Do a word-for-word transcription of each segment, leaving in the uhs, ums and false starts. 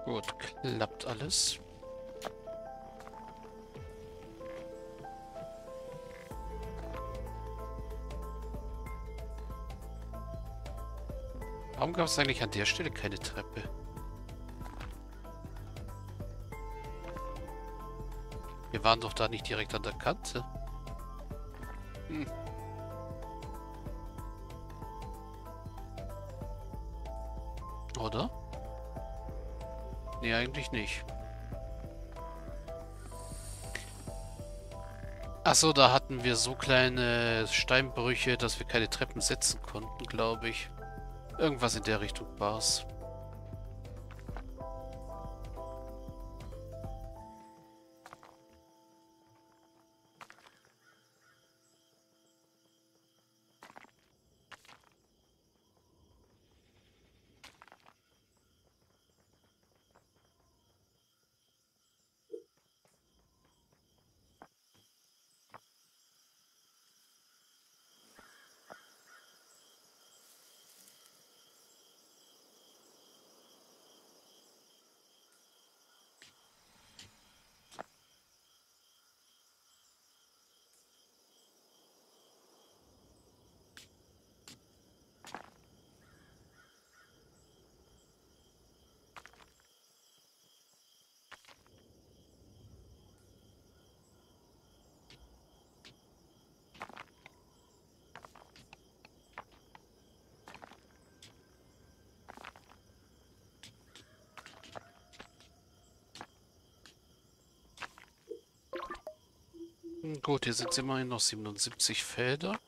Gut, klappt alles. Warum gab es eigentlich an der Stelle keine Treppe? Wir waren doch da nicht direkt an der Kante. Hm. Oder? Nee, eigentlich nicht. Achso, da hatten wir so kleine Steinbrüche, dass wir keine Treppen setzen konnten, glaube ich. Irgendwas in der Richtung war's. Hm, Gut, hier sind immerhin noch siebenundsiebzig Felder.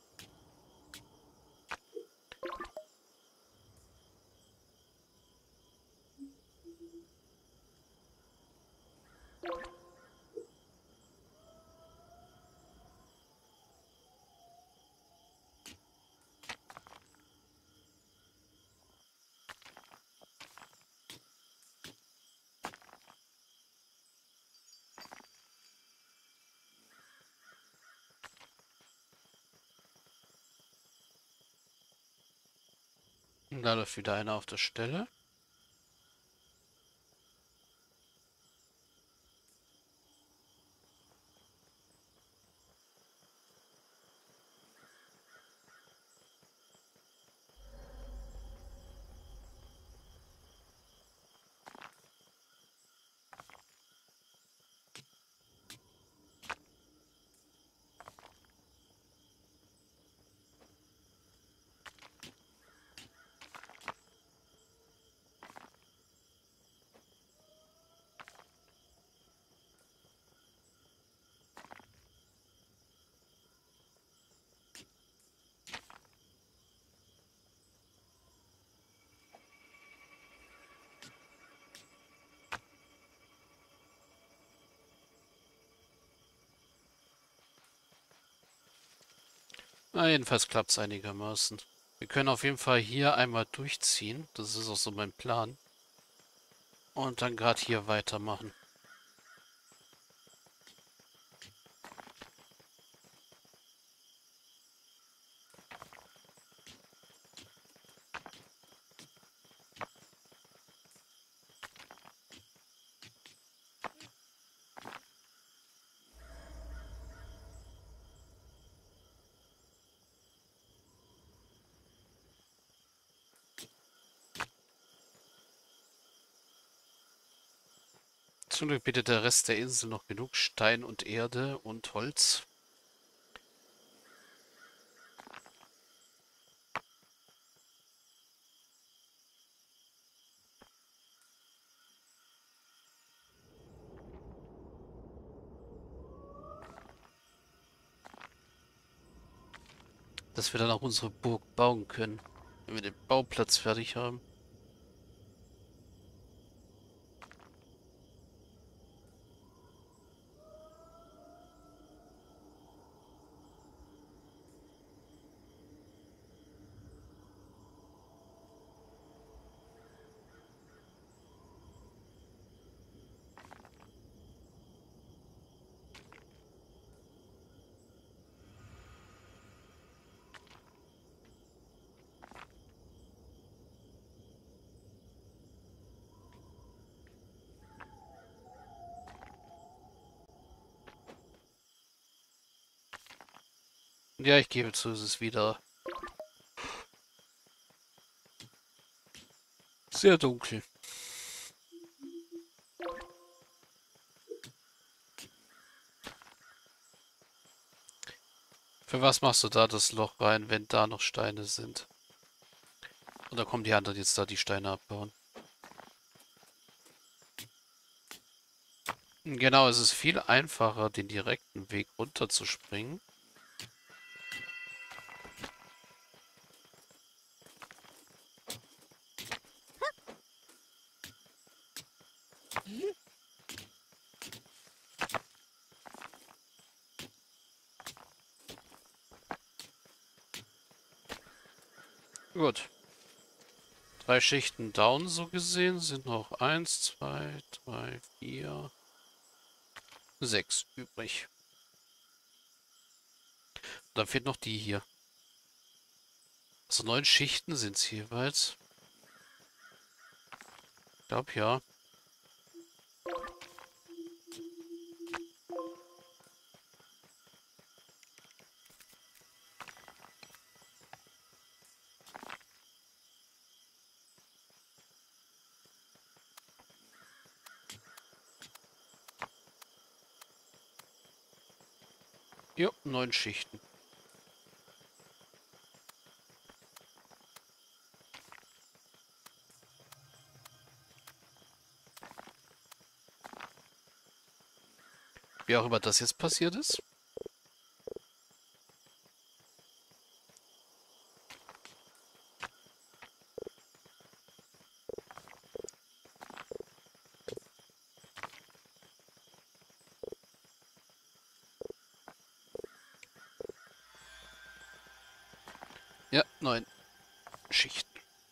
Da läuft wieder einer auf der Stelle. Na, jedenfalls klappt es einigermaßen. Wir können auf jeden Fall hier einmal durchziehen. Das ist auch so mein Plan. Und dann gerade hier weitermachen. Zum Glück bietet der Rest der Insel noch genug Stein und Erde und Holz. Dass wir dann auch unsere Burg bauen können, wenn wir den Bauplatz fertig haben. Ja, ich gebe zu, es ist wieder sehr dunkel. Für was machst du da das Loch rein, wenn da noch Steine sind? Oder kommen die anderen jetzt da die Steine abbauen? Genau, es ist viel einfacher, den direkten Weg runterzuspringen. Gut. Drei Schichten down so gesehen sind noch eins, zwei, drei, vier, sechs übrig. Dann fehlt noch die hier. Also neun Schichten sind es jeweils. Ich glaube ja. Jo, neun Schichten. Wie auch immer das jetzt passiert ist. Ja, neun Schichten.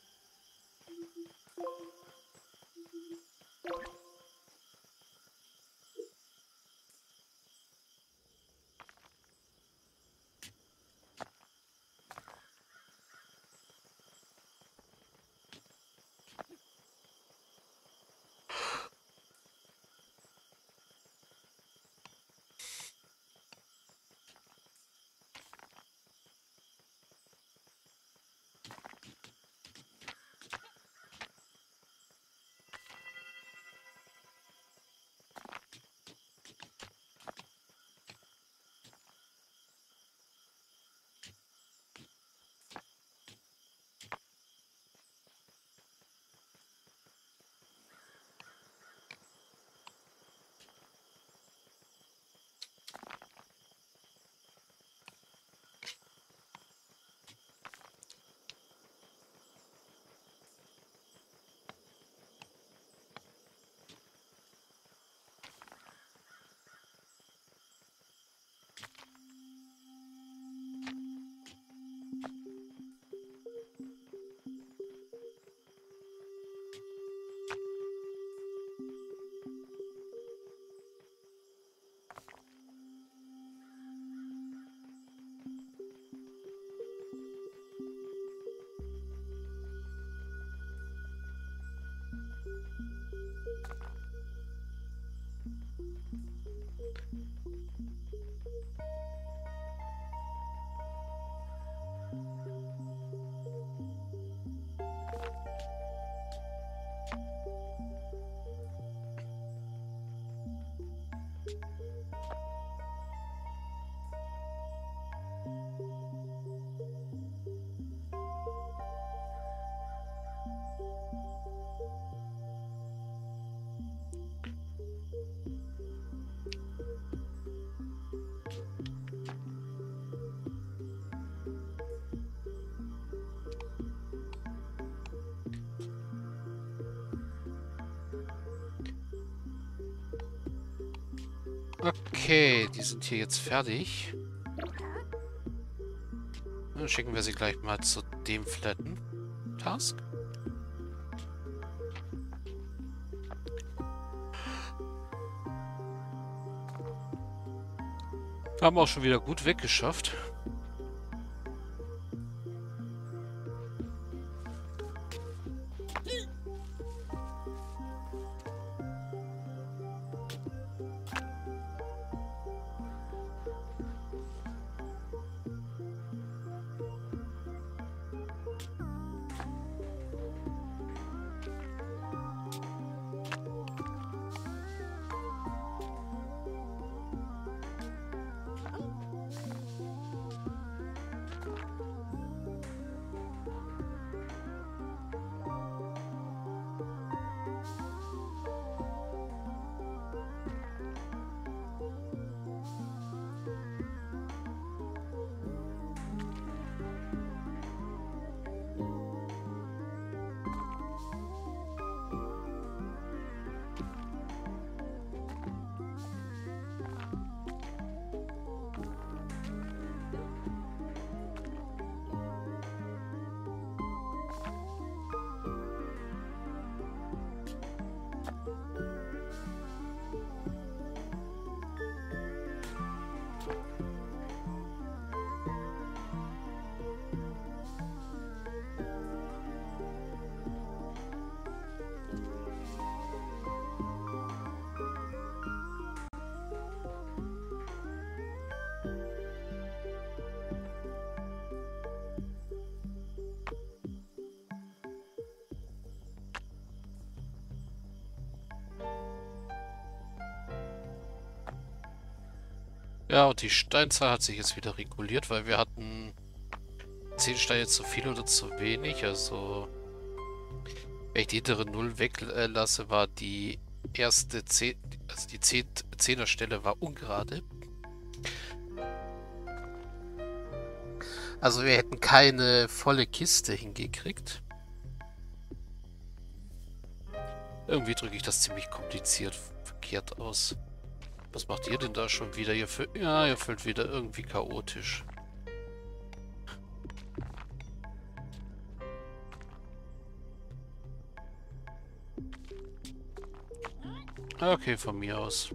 Okay, die sind hier jetzt fertig. Dann schicken wir sie gleich mal zu dem Flatten Task. Haben auch schon wieder gut weggeschafft. Ja, und die Steinzahl hat sich jetzt wieder reguliert, weil wir hatten zehn Steine zu viel oder zu wenig. Also, wenn ich die hintere Null weglasse, war die erste zehn, also die zehner Stelle war ungerade. Also wir hätten keine volle Kiste hingekriegt. Irgendwie drücke ich das ziemlich kompliziert verkehrt aus. Was macht ihr denn da schon wieder? Ihr füllt, ja, ihr füllt wieder irgendwie chaotisch. Okay, von mir aus.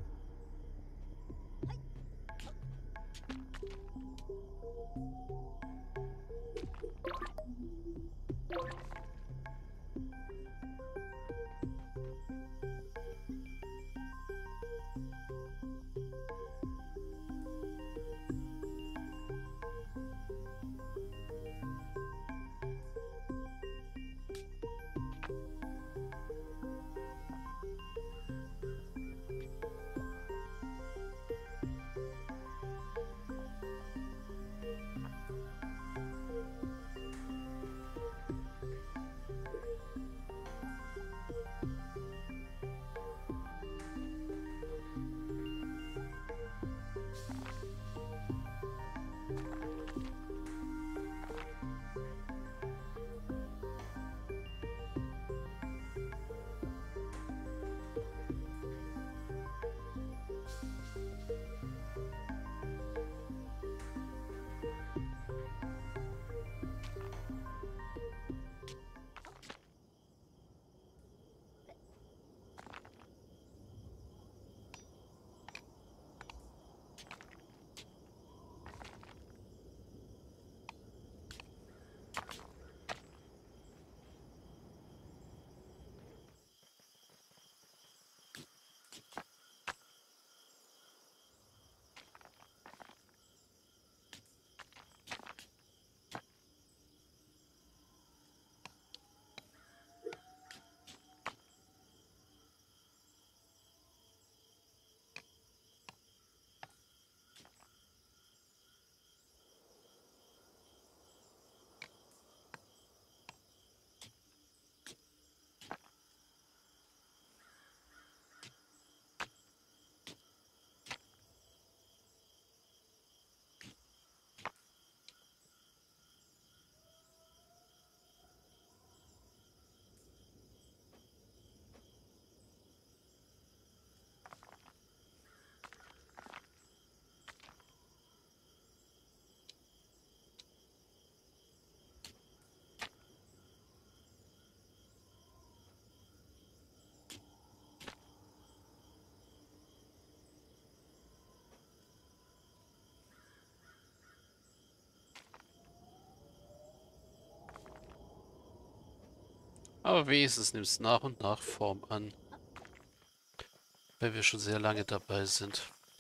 Aber wenigstens nimmt es nach und nach Form an, weil wir schon sehr lange dabei sind.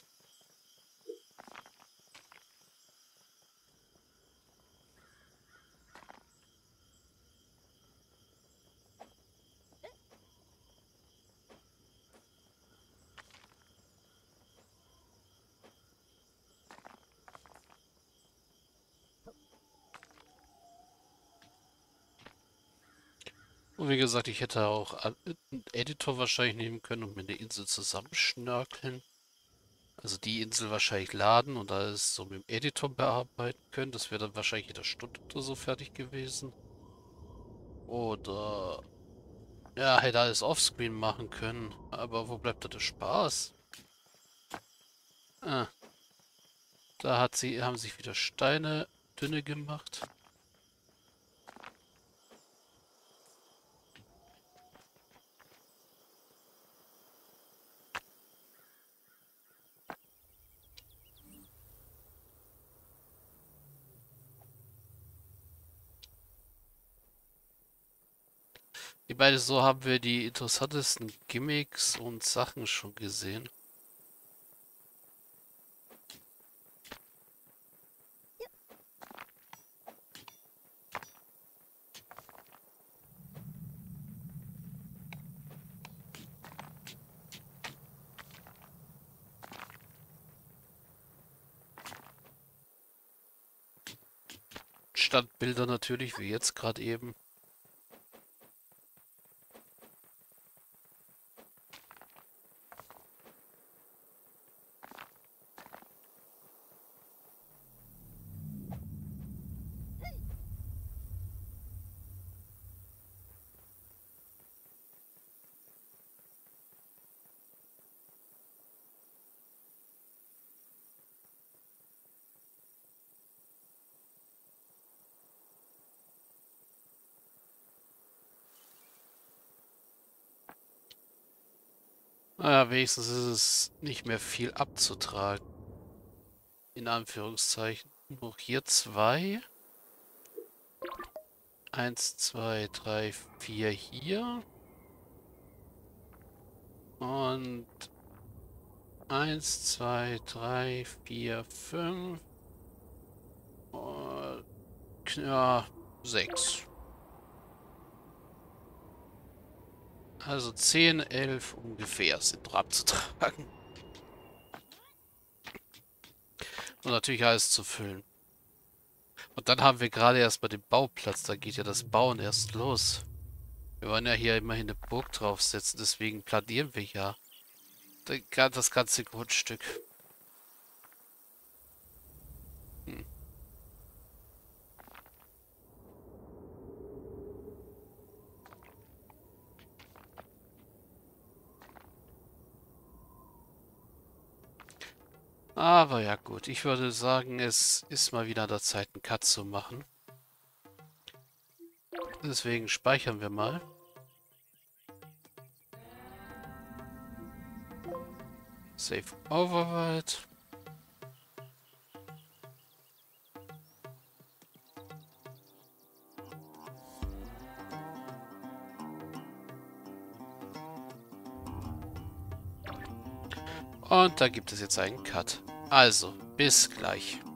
Und wie gesagt, ich hätte auch einen Editor wahrscheinlich nehmen können und mir eine Insel zusammenschnörkeln. Also die Insel wahrscheinlich laden und alles so mit dem Editor bearbeiten können. Das wäre dann wahrscheinlich in der Stunde oder so fertig gewesen. Oder ja, hätte alles offscreen machen können. Aber wo bleibt da der Spaß? Ah, da hat sie, haben sich wieder Steine dünne gemacht. Ich meine, so haben wir die interessantesten Gimmicks und Sachen schon gesehen. Standbilder natürlich, wie jetzt gerade eben. Naja, wenigstens ist es nicht mehr viel abzutragen. In Anführungszeichen. Noch hier zwei. Eins, zwei, drei, vier hier. Und eins, zwei, drei, vier, fünf. Und ja, sechs. Also zehn, elf ungefähr sind noch abzutragen. Und natürlich alles zu füllen. Und dann haben wir gerade erst bei dem Bauplatz, da geht ja das Bauen erst los. Wir wollen ja hier immerhin eine Burg draufsetzen, deswegen planieren wir ja das ganze Grundstück. Hm. Aber ja gut, ich würde sagen, es ist mal wieder an der Zeit, einen Cut zu machen. Deswegen speichern wir mal. Save Override. Und da gibt es jetzt einen Cut. Also, bis gleich.